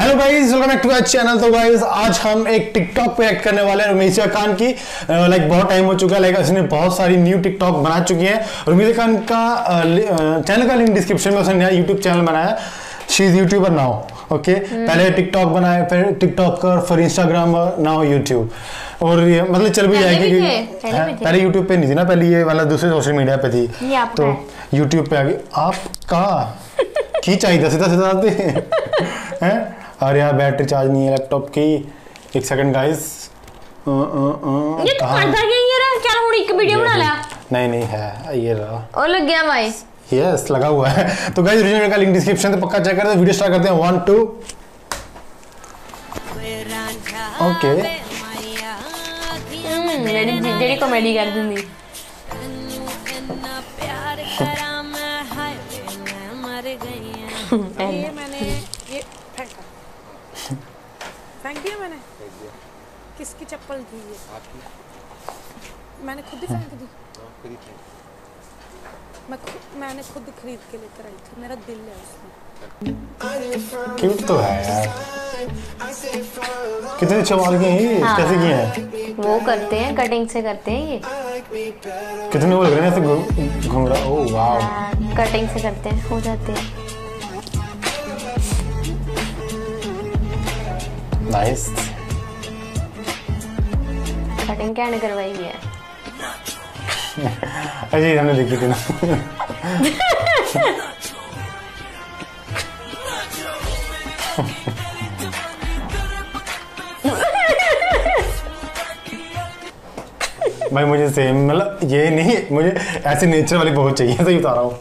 Hello guys, welcome back to my channel. तो guys आज हम एक टिकटॉक पे एक्ट करने वाले हैं रमीज़ा खान की। लाइक बहुत टाइम हो चुका है, लाइक उसने बहुत सारी न्यू टिकटॉक बना चुकी है। रमीज़ा खान का चैनल का लिंक डिस्क्रिप्शन में, उसने नया यूट्यूब चैनल बनाया, she is YouTuber now. Okay, पहले टिकटॉक बनाया, फिर टिकटॉकर, फिर इंस्टाग्राम, नाउ यूट्यूब। और ये मतलब चल भी जाएगी, पहले यूट्यूब पे नहीं थी ना, पहले ये वाला दूसरे सोशल मीडिया पे थी, तो यूट्यूब पे आ गई। आपका की चाहिए सीधा सीधा आते हैं। और यार बैटरी चार्ज नहीं है लैपटॉप की। एक सेकंड गाइस, ये तो करता क्या रहा? क्या हुन एक वीडियो बना लिया? नहीं है ये रहा, और लग गया भाई। यस लगा हुआ है। तो गाइस ओरिजिनल का लिंक डिस्क्रिप्शन पे पक्का चेक करते हैं। वीडियो स्टार्ट करते हैं 1 2। ओके, जेडी कॉमेडी कर दूंगी। ये मैंने ये फेंक दिया मैंने। किसकी चप्पल थी ये? आपकी। मैंने खुद ही फेंक दी। मैंने खुद खरीद के लेकर आई थी, मेरा दिल है उसमें। क्यूट तो है यार, कितने अच्छे बाल किए हैं। हाँ। कैसे किए हैं? वो करते हैं, कटिंग से करते हैं ये। कितने वो लग रहे हैं ऐसे घुंघरा। ओह वाव, कटिंग से करते हैं, हो जाते हैं। नाइस। कटिंग क्या ने करवाई है? अजी हमने देखी थी ना। भाई मुझे सेम, मतलब ये नहीं, मुझे ऐसे नेचर वाली बहुत चाहिए, सही बता रहा हूँ।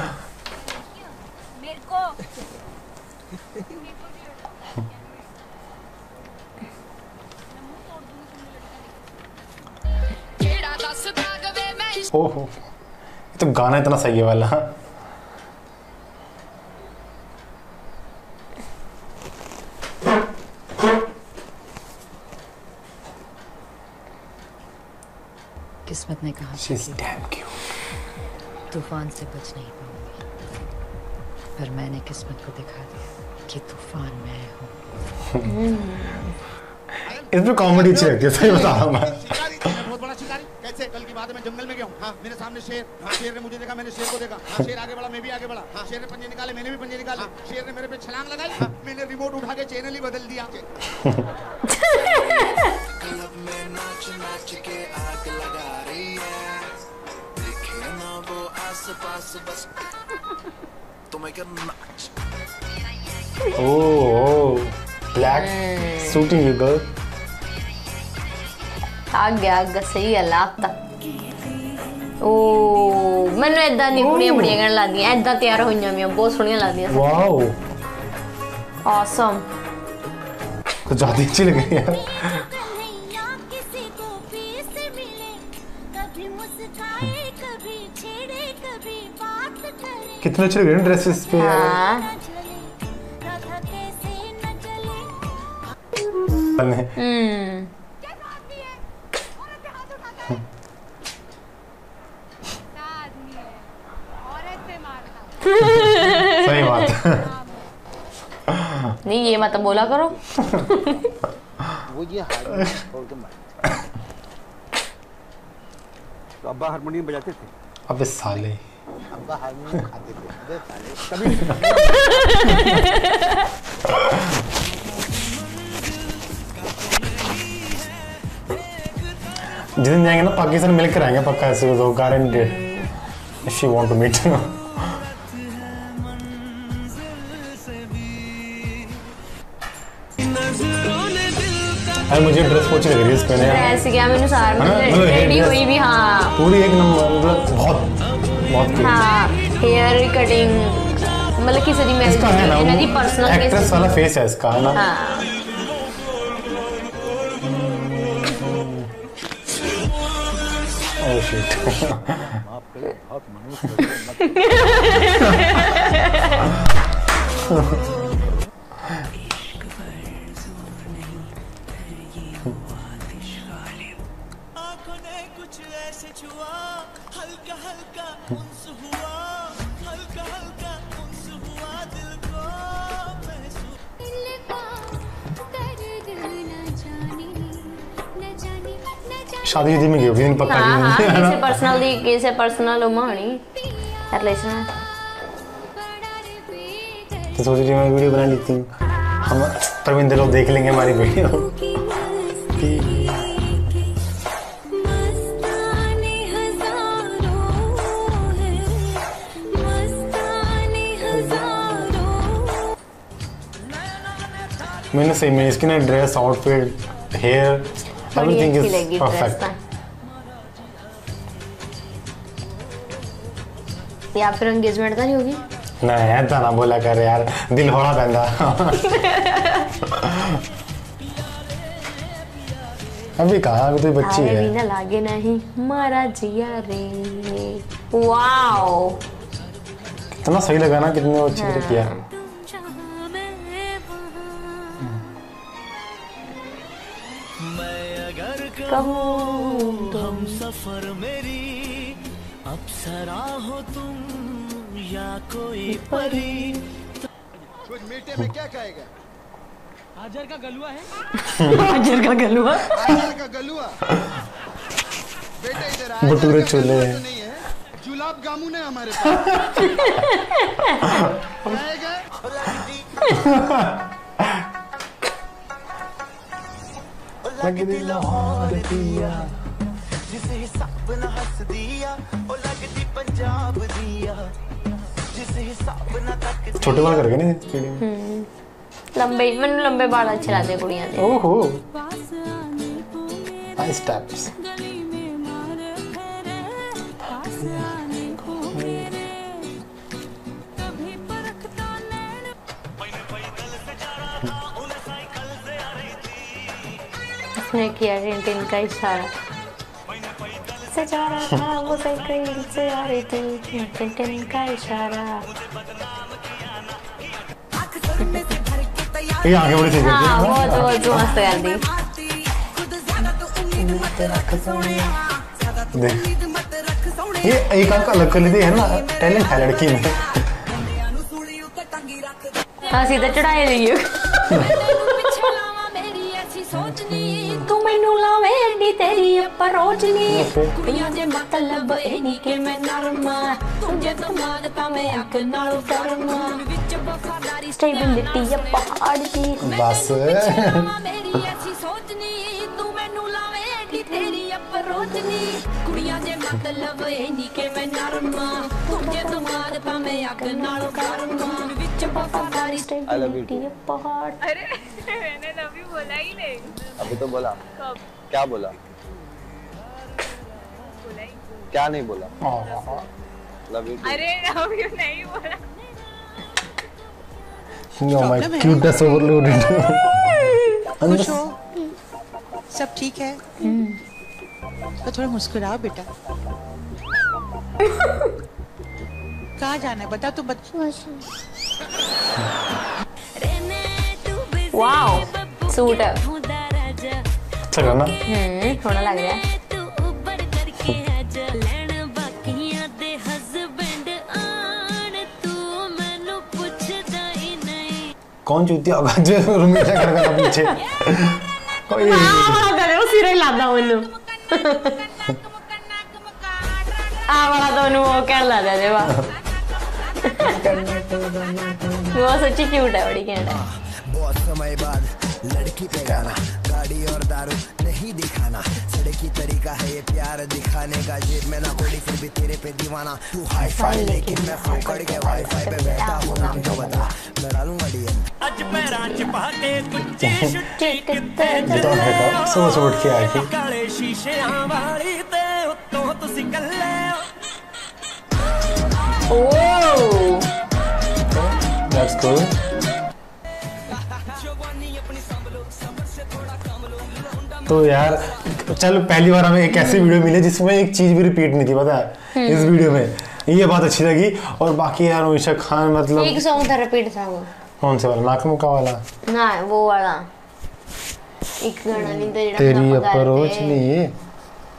ओहो, ये तो गाना इतना सही है वाला। किस्मत ने कहा तूफान से बच नहीं पाऊंगी, पर मैंने किस्मत को दिखा दिया कि तूफान मैं हूँ। इसमें कॉमेडी अच्छी लगती है, सही बता रहा हूँ मैं। बहुत बड़ा शिकारी। कैसे? कल की बात है, मैं जंगल में गया हूँ। हाँ, मेरे सामने शेर। हाँ, शेर ने मुझे देखा, मैंने शेर को देखा। हाँ, शेर आगे बढ़ा, मैं भी आगे बढ़ा। हाँ, शेर ने पंजे निकाले, मैंने भी पंजे निकाले। हाँ, शेर ने मेरे पे छलांग लगाई। हाँ, मैंने रिमोट उठा के चैनल ही बदल दिया। Oh black suiting you girl. आगे सही है लाता। ओ मैंने इदा दी कुड़ियां बड़ियां कहन लग गई, इदा तैयार होईयां मैं बहुत सोहणियां लगदियां। वाओ ऑसम, कुछ ज्यादा अच्छी लग रही है। कितने अच्छे लग रहे हैं ड्रेसेस पे। सही बात। नहीं ये मत बोला करो। वो ये तो अब्बा हारमोनियम बजाते थे। अबे साले, अब्बा हारमोनियम खाते थे। अबे साले जिस दिन जाएंगे ना पाकिस्तान मिलकर आएंगे पक्का, ऐसे तो guaranteed. If she want to meet. अरे मुझे ड्रेस बहुत अच्छी लग रही है इस पे। ड्रेस क्या मैंने सार में रेडी हुई भी। हाँ पूरी एक नंबर, मतलब बहुत हाँ, हेयर कटिंग मतलब किसी दी मैरिज है ना, पर्सनल एक्ट्रेस वाला फेस है इसका, है ना। हाँ ओह शिट। कुछ ऐसे छुआ, हल्का हल्का उन्स हुआ, हल्का हल्का उन्स हुआ दिल को महसूस। शादी में गई होगी पक्का। हाँ किसे पर्सनल होनी रिलेशन। तो सोच रही मैं वीडियो बना लेती हूँ, हम परविंदर लोग देख लेंगे हमारी वीडियो। मैंने सही में इसकी ना dress, outfit, hair, everything is perfect. या फिर एंगेजमेंट तो नहीं होगी? नहीं ऐसा ना बोला कर यार, दिल होड़ा पैंदा। अभी कहा, अभी तो बच्ची है। ना लागे नहीं मारा जिया रे। वाओ कितना सही लगा ना, कितने अच्छी तरह किया। कहूँ हम सफर मेरी अप्सरा हो तुम या कोई परी। कुछ मीठे में क्या कहेगा? हाजर का गलुआ है। हाजर का गलुआ। हाजर का गलुआ। बेटा इधर आ। भटूरे छोले तो नहीं है, जुलाब जामुन है हमारे पास। कहेगा? लगती लाहौर दिया जिसे हिसाब न हंस दिया, ओ लगती पंजाब दिया जिसे हिसाब न तक। छोटे बाल करके नहीं वीडियो में। लंबे, मैंने लंबे बाल अच्छे लगते हैं कुड़ियां दे। ओहो नाइस स्टेप्स। उसने किया टिन का इशारा से जा रहा था, वो साइकिल से आ रही थी, टिन का इशारा। ये आगे बड़ी सही करती है। हाँ बहुत मस्त कर दी। देख ये एक आंख अलग कर लेती है ना, टैलेंट है लड़की में। हाँ सीधा चढ़ाए रही तू मैनू लावेंदी तेरी अपरोचनी कुड़ियां दे मतलब ए नी के मैं नरमा तुझे तो मांगता मैं अक नाल करमा विच वफादारी स्टेबिलिटी ये पहाड़ दी बस मेरी ऐसी सोचनी तू मैनू लावेंदी तेरी अपरोचनी कुड़ियां दे मतलब ए नी के मैं नरमा तुझे तो मांगता मैं अक नाल करमा विच वफादारी स्टेबिलिटी ये पहाड़। अरे मैंने लव यू बोला ही नहीं। अभी तो बोला। कब? क्या बोला? बोला ही। क्या नहीं बोला? Love you. अरे लव यू नहीं बोला। Oh my cuteness overloaded. खुश हो? सब ठीक है? तो थोड़ा मुस्कुराओ बेटा। कहाँ जाना है बता, तू बता। वाओ सूट है, अच्छा करना। थोड़ा लग रहा है। कौन चूतिया होगा जो रूम में कर रहा पीछे? कोई वो सीरियल लादा उन्नु वाला तो उन्नु वो क्या लादा दे वाह। वो सच्ची क्यूट है, बड़ी क्यूट है। बहुत समय बाद लड़की पे गाना, गाड़ी और दारू नहीं दिखाना, सड़की तरीका है ये प्यार दिखाने का, जेब में ना कोड़ी फिर भी तेरे पे दीवाना, तू हाई फाई लेकिन मैं फोकड़ के वाईफाई पे बैठा हूँ, नाम तो बता मैं डालूंगा डीएम। आज पैरां च पाके कुच्चे छुट्टी किते तो है सुबह उठ के आई थी काले शीशेआं वाली ते उत्तों तुसी कल्ले ओह दैट्स कूल। तो यार चल पहली बार हमें एक ऐसी वीडियो मिली जिसमें एक चीज भी रिपीट नहीं थी, पता है इस वीडियो में, ये बात अच्छी लगी। और बाकी यार उमेशा खान मतलब एक सॉन्ग था रिपीट था वो, कौन से वाला? नाक मुक्का वाला ना वो वाला एक गाना नहीं था जेड़ा तेरी अप्रोच नहीं,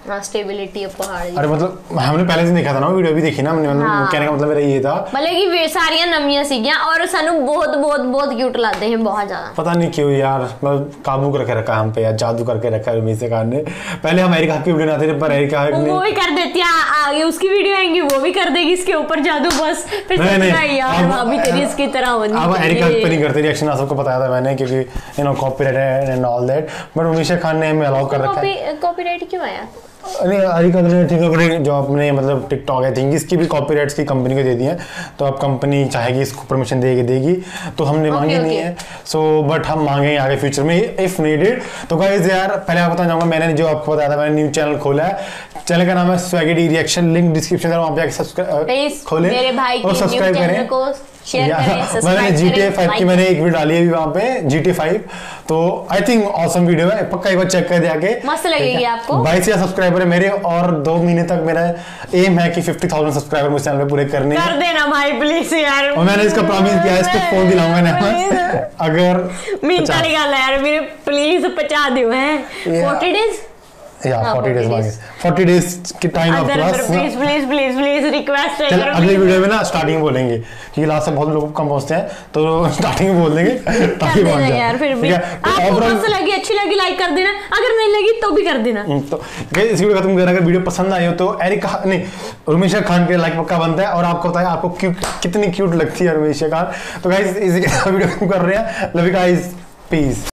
हाँ स्टेबिलिटी पहाड़ी। अरे मतलब हमने पहले से देखा था ना वीडियो, भी देखी ना हमने, मतलब कहने का मतलब मेरा ये था मतलब कि वे सारियां नमियां सीगियां और सानू बहुत बहुत बहुत क्यूट लगते हैं, बहुत ज्यादा। पता नहीं क्यों यार, मतलब काबू करके रखा हम पे यार, जादू करके रखा है रमेश खान ने। पहले हम एरिका की वीडियो बनाते थे पर एरिका वो भी कर देती है, आगे उसकी वीडियो आएंगी वो भी कर देगी इसके ऊपर जादू, बस फिर यार भाभी तेरी इसकी तरह होनी। अब एरिका पे नहीं करते रिएक्शन, सबको बताया था मैंने, क्योंकि you know copyright and all that, but Ramesh Khan ने हमें अलाउ कर रखा है। कॉपीराइट क्यों आया? नहीं एरिका ने ठीक है, जो अपने मतलब टिकटॉक आई थिंक इसकी भी कॉपीराइट्स की कंपनी को दे दी है, तो अब कंपनी चाहेगी इसको परमिशन देगी, तो हमने मांगी नहीं है। सो बट हम मांगेंगे आगे फ्यूचर में इफ नीडेड। तो गाइस यार पहले आपको बताना चाहूंगा, मैंने जो आपको बताया था, मैंने न्यू चैनल खोला है, चैनल का नाम है स्वैगी रिएक्शन, लिंक डिस्क्रिप्शन में, वहां पे आके सब्सक्राइब खोलें और सब्सक्राइब करें। मैंने GTA 5 की मैंने एक वीडियो डाली है अभी वहाँ पे, GTA 5, तो आई थिंक ऑसम वीडियो है, पक्का एक बार चेक कर जाके, मस्त लगेगी आपको। 22,000 सब्सक्राइबर है मेरे, और 2 महीने तक मेरा एम है कि 50,000 सब्सक्राइबर मुझे चैनल पे पूरे करने कर देना भाई प्लीज यार। और मैंने इसका प्रॉमिस किया है, इसको फोन दिलाऊंगा ना अगर मिनटा निकाल यार मेरे, प्लीज 50 दियो हैं 40 डेज या 40 डेज मांगे, 40 डेज की time of class. Please please please please request है। चल अगली वीडियो में ना स्टार्टिंग में बोलेंगे, क्योंकि लास्ट में बहुत लोग कम पहुंचते हैं, तो स्टार्टिंग में बोल देंगे ताकि पहुंच जाए यार। फिर भी आपको मस्त लगी, अच्छी लगी लाइक कर देना, अगर नहीं लगी तो भी कर देना। तो गाइस इस वीडियो खत्म करना, अगर वीडियो पसंद आई हो तो एरिका नहीं रमेश खान के लाइक पक्का बनता है, और आपको बताया आपको क्यूट कितनी क्यूट लगती है रमेश खान। तो गाइस इसी के साथ वीडियो खत्म कर रहे हैं, लव यू गाइस, पीस।